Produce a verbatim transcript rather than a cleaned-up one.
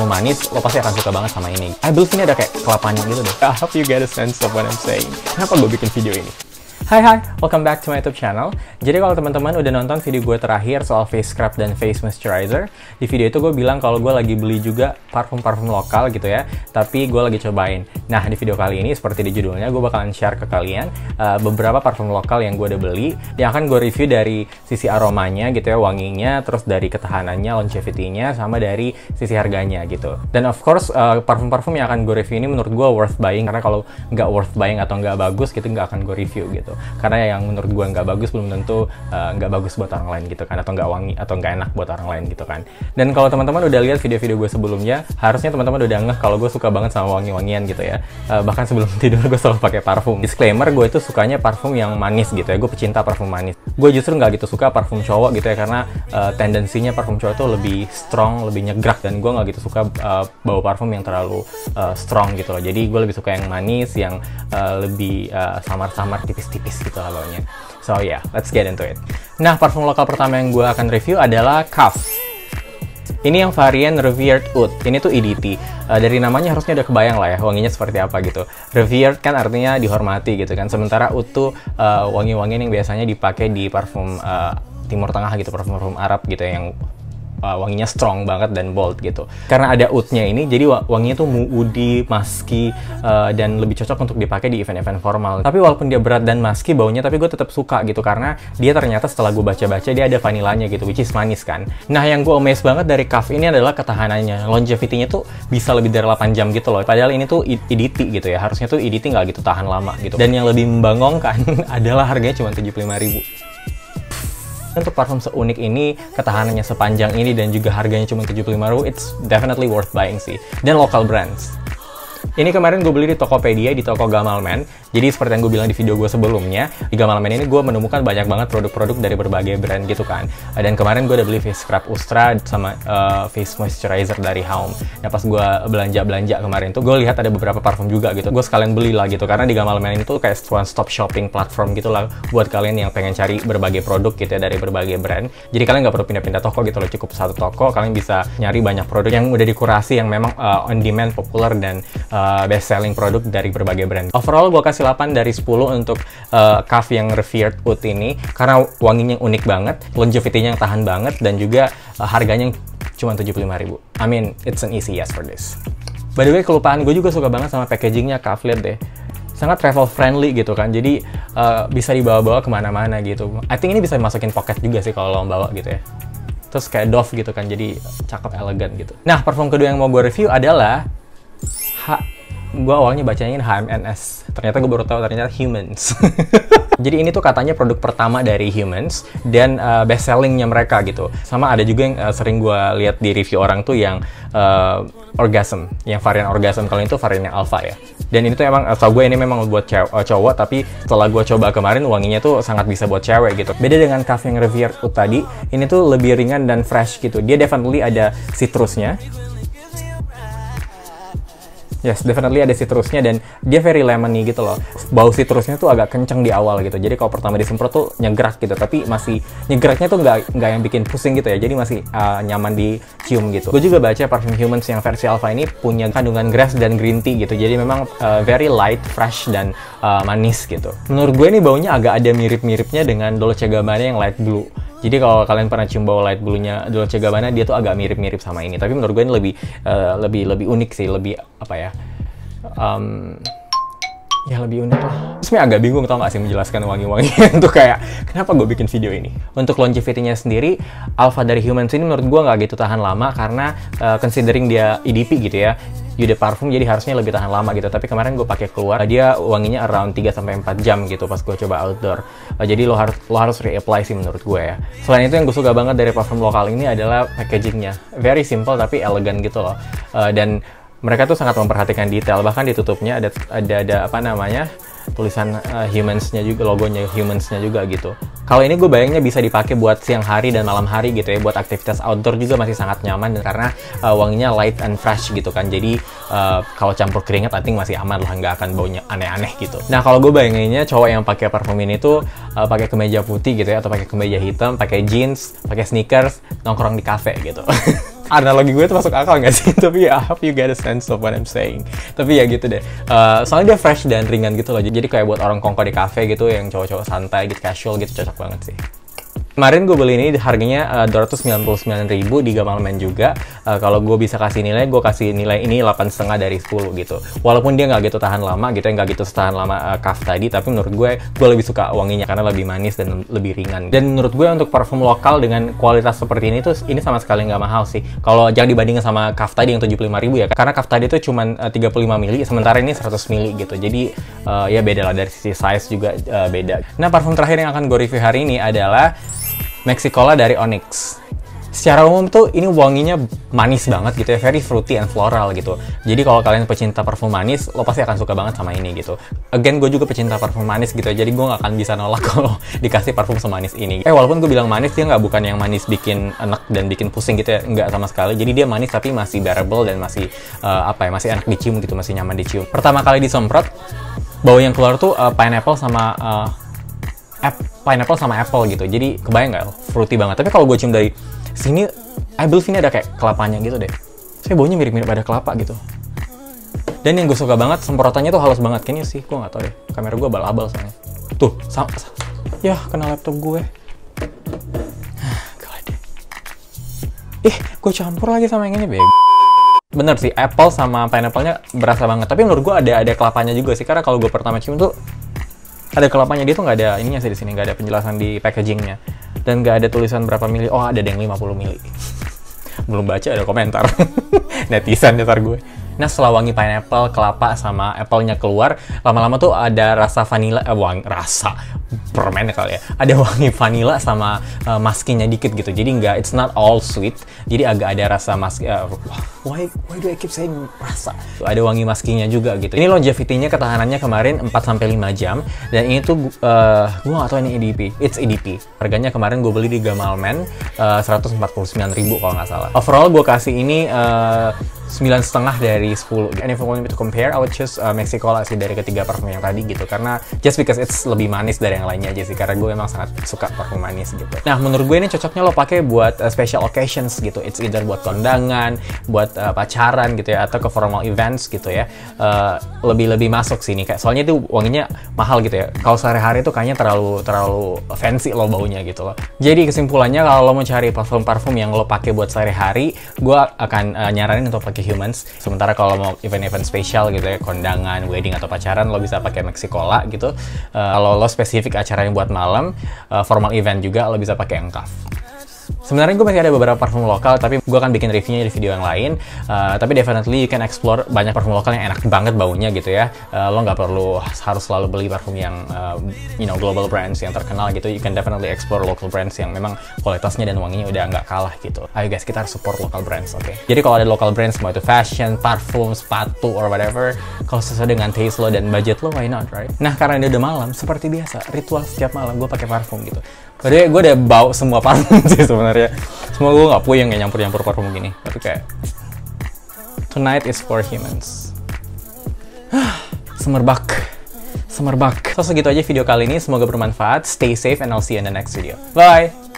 parfum manis, lo pasti akan suka banget sama ini. I believe ini ada kayak kelapanya gitu deh. I hope you get a sense of what I'm saying. Kenapa gue bikin video ini? Hai hai, welcome back to my YouTube channel. Jadi kalau teman-teman udah nonton video gue terakhir soal face scrub dan face moisturizer, di video itu gue bilang kalau gue lagi beli juga parfum-parfum lokal gitu ya, tapi gue lagi cobain. Nah, di video kali ini seperti di judulnya, gue bakalan share ke kalian uh, beberapa parfum lokal yang gue udah beli, yang akan gue review dari sisi aromanya gitu ya, wanginya, terus dari ketahanannya, longevity-nya, sama dari sisi harganya gitu. Dan of course, uh, parfum-parfum yang akan gue review ini menurut gue worth buying, karena kalau nggak worth buying atau nggak bagus gitu, nggak akan gue review gitu. Karena yang menurut gue nggak bagus belum tentu nggak uh, bagus buat orang lain gitu kan, atau nggak wangi atau nggak enak buat orang lain gitu kan. Dan kalau teman-teman udah lihat video-video gue sebelumnya, harusnya teman-teman udah ngeh kalau gue suka banget sama wangi-wangian gitu ya. Uh, bahkan sebelum tidur gue selalu pakai parfum. Disclaimer, gue itu sukanya parfum yang manis gitu ya. Gue pecinta parfum manis. Gue justru nggak gitu suka parfum cowok gitu ya, karena uh, tendensinya parfum cowok itu lebih strong, lebih nyegrak, dan gue nggak gitu suka uh, bawa parfum yang terlalu uh, strong gitu loh. Jadi gue lebih suka yang manis, yang uh, lebih uh, samar-samar, tipis-tipis gitu lah baunya. So yeah, let's get into it. Nah, parfum lokal pertama yang gue akan review adalah Kaff. Ini yang varian Revered Oud. Ini tuh E D T. Uh, dari namanya harusnya udah kebayang lah ya wanginya seperti apa gitu. Revered kan artinya dihormati gitu kan. Sementara Oud tuh uh, wangi-wangian yang biasanya dipakai di parfum uh, Timur Tengah gitu, parfum-parfum Arab gitu ya, yang Uh, wanginya strong banget dan bold gitu. Karena ada oud-nya ini, jadi wanginya tuh moody, musky, uh, dan lebih cocok untuk dipakai di event-event formal. Tapi walaupun dia berat dan musky baunya, tapi gue tetap suka gitu, karena dia ternyata setelah gue baca-baca dia ada vanilanya gitu, which is manis kan. Nah, yang gue amazed banget dari Kaff ini adalah ketahanannya. Longevity-nya tuh bisa lebih dari delapan jam gitu loh. Padahal ini tuh E D T gitu ya. Harusnya tuh E D T nggak gitu tahan lama gitu. Dan yang lebih membangongkan adalah harganya cuma tujuh puluh lima ribu. Untuk parfum seunik ini, ketahanannya sepanjang ini, dan juga harganya cuma tujuh puluh lima ribu, it's definitely worth buying sih. Dan local brands. Ini kemarin gue beli di Tokopedia, di toko Gamalman. Jadi seperti yang gue bilang di video gue sebelumnya, di Gamalman ini gue menemukan banyak banget produk-produk dari berbagai brand gitu kan. Dan kemarin gue udah beli face scrub Ustra sama uh, face moisturizer dari Haume. Nah, pas gue belanja-belanja kemarin tuh, gue lihat ada beberapa parfum juga gitu. Gue sekalian beli lah gitu, karena di Gamalman ini tuh kayak one stop shopping platform gitu lah buat kalian yang pengen cari berbagai produk gitu ya dari berbagai brand. Jadi kalian nggak perlu pindah-pindah toko gitu loh, cukup satu toko kalian bisa nyari banyak produk yang udah dikurasi, yang memang uh, on demand, populer, dan uh, best selling produk dari berbagai brand. Overall gue kasih delapan dari sepuluh untuk uh, Kaff yang Revered Oud ini, karena wanginya yang unik banget, longevity-nya yang tahan banget, dan juga uh, harganya cuma tujuh puluh lima ribu. I mean, it's an easy yes for this. By the way, kelupaan, gue juga suka banget sama packagingnya Kaff, lihat deh. Sangat travel friendly gitu kan, jadi uh, bisa dibawa-bawa kemana-mana gitu. I think ini bisa dimasukin pocket juga sih kalau lo bawa gitu ya. Terus kayak Dove gitu kan, jadi cakep, elegan gitu. Nah, parfum kedua yang mau gue review adalah H gue awalnya bacanya H M N S, ternyata gue baru tahu ternyata Humans. Jadi ini tuh katanya produk pertama dari Humans, dan uh, best sellingnya mereka gitu. Sama ada juga yang uh, sering gue lihat di review orang tuh yang uh, Orgasm, yang varian Orgasm. Kalau itu varian yang Alpha ya. Dan ini tuh emang, tau gue ini memang buat cewek, uh, cowok, tapi setelah gue coba kemarin, wanginya tuh sangat bisa buat cewek gitu. Beda dengan Kaff yang Revered Oud tadi, ini tuh lebih ringan dan fresh gitu. Dia definitely ada citrusnya. Yes, definitely ada citrusnya, dan dia very lemony gitu loh. Bau citrusnya tuh agak kenceng di awal gitu. Jadi kalau pertama disemprot tuh nyegrak gitu, tapi masih nyegraknya tuh nggak nggak yang bikin pusing gitu ya. Jadi masih uh, nyaman dicium gitu. Gue juga baca parfum Humans yang versi Alpha ini punya kandungan grass dan green tea gitu. Jadi memang uh, very light, fresh, dan uh, manis gitu. Menurut gue ini baunya agak ada mirip-miripnya dengan Dolce Gabbana yang light blue. Jadi kalau kalian pernah cium bau light blue-nya Dolce Gabbana, dia tuh agak mirip-mirip sama ini. Tapi menurut gue ini lebih uh, lebih lebih unik sih, lebih apa ya? Um, ya lebih unik lah. Sebenarnya agak bingung tau gak sih menjelaskan wangi-wangian tuh kayak kenapa gue bikin video ini. Untuk longevity-nya sendiri, Alpha dari Humans ini menurut gue nggak gitu tahan lama, karena uh, considering dia E D P gitu ya, Eau de Parfum, jadi harusnya lebih tahan lama gitu. Tapi kemarin gue pakai keluar, dia wanginya around tiga sampai empat jam gitu pas gue coba outdoor. Uh, jadi lo harus lo harus reapply sih menurut gue ya. Selain itu yang gue suka banget dari parfum lokal ini adalah packagingnya. Very simple tapi elegan gitu loh. Uh, dan mereka tuh sangat memperhatikan detail, bahkan di tutupnya ada ada ada apa namanya, tulisan uh, Humans-nya juga, logonya Humans-nya juga gitu. Kalau ini gue bayangnya bisa dipakai buat siang hari dan malam hari gitu ya, buat aktivitas outdoor juga masih sangat nyaman, dan karena uh, wanginya light and fresh gitu kan. Jadi uh, kalau campur keringat, I think masih aman lah, nggak akan baunya aneh-aneh gitu. Nah, kalau gue bayanginnya cowok yang pakai parfum ini tuh uh, pakai kemeja putih gitu ya, atau pakai kemeja hitam, pakai jeans, pakai sneakers, nongkrong di cafe gitu. Analogi gue tuh masuk akal nggak sih? Tapi ya, I hope you get a sense of what I'm saying. Tapi ya gitu deh. Uh, soalnya dia fresh dan ringan gitu loh. Jadi kayak buat orang kongko di cafe gitu, yang cowok-cowok santai gitu, casual gitu, cocok banget sih. Kemarin gue beli ini harganya uh, dua ratus sembilan puluh sembilan ribu di Gamal Man juga. Uh, kalau gue bisa kasih nilai, gue kasih nilai ini delapan koma lima dari sepuluh gitu. Walaupun dia nggak gitu tahan lama gitu, nggak gitu tahan lama uh, Kaf tadi, tapi menurut gue, gue lebih suka wanginya karena lebih manis dan lebih ringan. Dan menurut gue untuk parfum lokal dengan kualitas seperti ini tuh, ini sama sekali nggak mahal sih. Kalau jangan dibandingin sama Kaf tadi yang tujuh puluh lima ribu ya, karena Kaf tadi tuh cuma uh, tiga puluh lima mili, sementara ini seratus mili gitu. Jadi uh, ya beda lah dari sisi size juga uh, beda. Nah, parfum terakhir yang akan gue review hari ini adalah Mexicola dari Onyx. Secara umum tuh ini wanginya manis banget gitu ya, very fruity and floral gitu. Jadi kalau kalian pecinta parfum manis, lo pasti akan suka banget sama ini gitu. Again, gue juga pecinta parfum manis gitu, jadi gue gak akan bisa nolak kalau dikasih parfum semanis ini. Eh, walaupun gue bilang manis, dia nggak bukan yang manis bikin enak dan bikin pusing gitu ya, nggak sama sekali. Jadi dia manis tapi masih bearable dan masih uh, apa ya, masih enak dicium gitu, masih nyaman dicium. Pertama kali disemprot, bau yang keluar tuh uh, pineapple sama uh, pineapple sama apple gitu, jadi kebayang nggak fruity banget. Tapi kalau gue cium dari sini, I believe ini ada kayak kelapanya gitu deh. Saya baunya mirip-mirip ada kelapa gitu. Dan yang gue suka banget, semprotannya tuh halus banget. Kayaknya sih, gue nggak tahu deh, kamera gue abal-abal soalnya. Tuh, sama, ya kena laptop gue. God. Ih, gue campur lagi sama yang ini, bego. Bener sih, apple sama pineapple-nya berasa banget. Tapi menurut gue ada ada kelapanya juga sih, karena kalau gue pertama cium tuh ada kelapanya. Dia tuh nggak ada ininya sih di sini, nggak ada penjelasan di packagingnya, dan nggak ada tulisan berapa mili. Oh, ada yang lima puluh mili. Belum baca ada komentar netizen ntar gue. Nah, setelah wangi pineapple, kelapa sama apple-nya keluar, lama-lama tuh ada rasa vanilla, eh, wangi, rasa permen kali ya. Ada wangi vanilla sama uh, maskinya dikit gitu. Jadi nggak, it's not all sweet. Jadi agak ada rasa mask. Uh, why, why do I keep saying rasa? Ada wangi maskinya juga gitu. Ini longevity-nya, ketahanannya kemarin empat sampai lima jam. Dan ini tuh, uh, gue nggak tahu ini E D P. It's E D P. Harganya kemarin gue beli di Gamal Man uh, seratus empat puluh sembilan ribu kalau nggak salah. Overall gue kasih ini uh, sembilan setengah dari sepuluh. And if I want to compare, I would choose uh, Mexicola sih dari ketiga parfum yang tadi gitu, karena just because it's lebih manis dari yang lainnya aja sih, karena gue emang sangat suka parfum manis gitu. Nah, menurut gue ini cocoknya lo pakai buat uh, special occasions gitu. It's either buat kondangan, buat uh, pacaran gitu ya, atau ke formal events gitu ya. Uh, lebih-lebih masuk sini kayak, soalnya itu wanginya mahal gitu ya. Kalau sehari-hari tuh kayaknya terlalu terlalu fancy lo baunya gitu loh. Jadi kesimpulannya, kalau lo mau cari parfum-parfum yang lo pakai buat sehari-hari, gue akan uh, nyaranin untuk pakai Humans. Sementara kalau mau event-event spesial gitu ya, kondangan, wedding atau pacaran, lo bisa pakai Mexicola gitu. Uh, kalau lo spesifik acaranya buat malam, uh, formal event juga, lo bisa pakai Kaf. Sebenarnya gue masih ada beberapa parfum lokal, tapi gue akan bikin reviewnya di video yang lain. Uh, tapi definitely you can explore banyak parfum lokal yang enak banget baunya gitu ya. Uh, lo nggak perlu harus selalu beli parfum yang uh, you know, global brands yang terkenal gitu. You can definitely explore local brands yang memang kualitasnya dan wanginya udah nggak kalah gitu. Ayo guys, kita harus support local brands, oke? Okay? Jadi kalau ada local brands, mau itu fashion, parfum, sepatu, or whatever, kalau sesuai dengan taste lo dan budget lo, why not, right? Nah, karena ini udah malam, seperti biasa, ritual setiap malam gue pakai parfum gitu. Padahal gue udah bau semua parfum sih sebenarnya. Semua gue nggak puyeng ya nyampur-nyampur parfum gini. Tapi kayak, tonight is for humans. Semerbak. Semerbak. So, segitu aja video kali ini. Semoga bermanfaat. Stay safe and I'll see you in the next video. Bye!